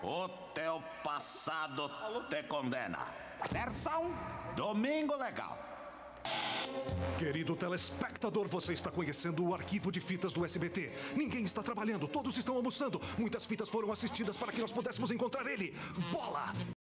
O teu passado te condena. Versão Domingo Legal. Querido telespectador, você está conhecendo o arquivo de fitas do SBT. Ninguém está trabalhando, todos estão almoçando. Muitas fitas foram assistidas para que nós pudéssemos encontrar ele. Bola!